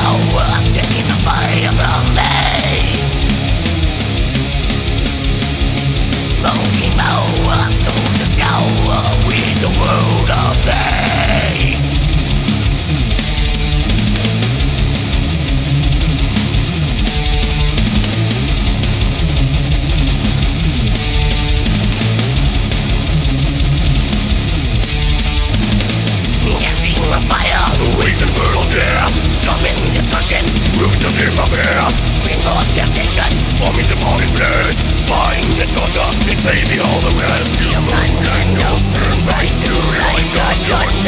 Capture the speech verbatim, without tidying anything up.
power, taking the fire from me. Smoking power, so to scour with the world of me. Dancing on fire, reason world there. Summon destruction, rooted in my bear. Bring on temptation, vomit upon in flesh. Find the torture, and saving all the rest. The moon and goes burn right to light.